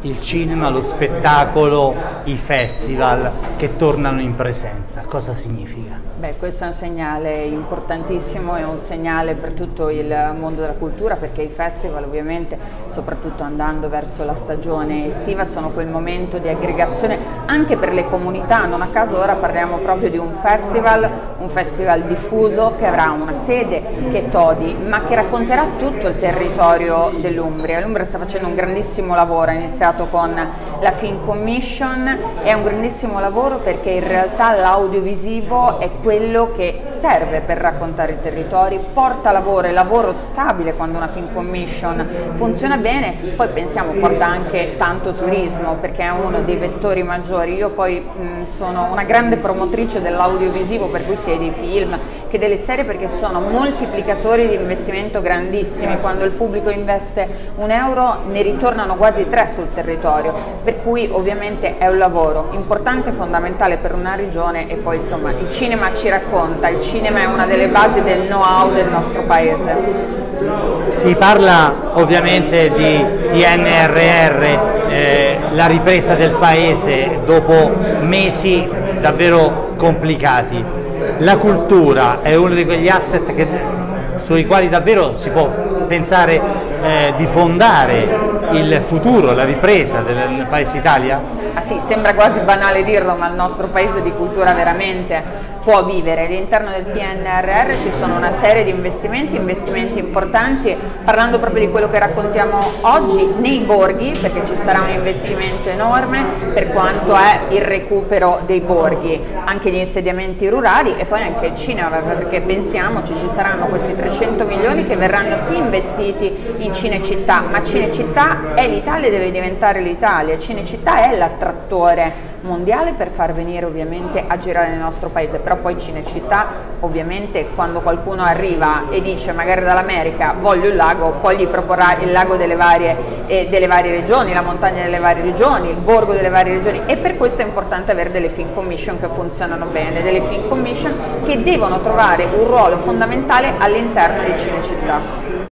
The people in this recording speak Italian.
il cinema, lo spettacolo, i festival che tornano in presenza. Cosa significa? Beh, questo è un segnale importantissimo, è un segnale per tutto il mondo della cultura, perché i festival ovviamente, soprattutto andando verso la stagione estiva, sono quel momento di aggregazione anche per le comunità. Non a caso ora parliamo proprio di un festival diffuso che avrà una sede che è Todi, ma che racconterà tutto il territorio dell'Umbria. L'Umbria sta facendo un grandissimo lavoro, ha iniziato con la Film Commission, è un grandissimo lavoro perché in realtà l'audiovisivo è quello che serve per raccontare i territori, porta lavoro, è lavoro stabile quando una Film Commission funziona bene, poi pensiamo porta anche tanto turismo perché è uno dei vettori maggiori. Io poi sono una grande promotrice dell'audiovisivo, per cui sia dei film che delle serie, perché sono moltiplicatori di investimento grandissimi. Quando il pubblico investe €1 ne ritornano quasi 3 sul territorio, per cui ovviamente è un lavoro importante, fondamentale per una regione. E poi insomma il cinema ci racconta, il cinema è una delle basi del know-how del nostro paese. Si parla ovviamente di PNRR, la ripresa del paese dopo mesi davvero complicati. La cultura è uno di quegli asset sui quali davvero si può pensare di fondare il futuro, la ripresa del Paese Italia? Ah sì, sembra quasi banale dirlo, ma il nostro paese di cultura veramente può vivere. All'interno del PNRR ci sono una serie di investimenti importanti, parlando proprio di quello che raccontiamo oggi nei borghi, perché ci sarà un investimento enorme per quanto è il recupero dei borghi, anche gli insediamenti rurali e poi anche il cinema, perché pensiamoci, ci saranno questi 300 milioni che verranno sì investiti in Cinecittà, ma Cinecittà è l'Italia e deve diventare l'Italia. Cinecittà è l'attrattore mondiale per far venire ovviamente a girare nel nostro paese, però poi Cinecittà ovviamente quando qualcuno arriva e dice magari dall'America voglio il lago, poi gli proporrà il lago delle varie regioni, la montagna delle varie regioni, il borgo delle varie regioni, e per questo è importante avere delle Film Commission che funzionano bene, delle Film Commission che devono trovare un ruolo fondamentale all'interno di Cinecittà.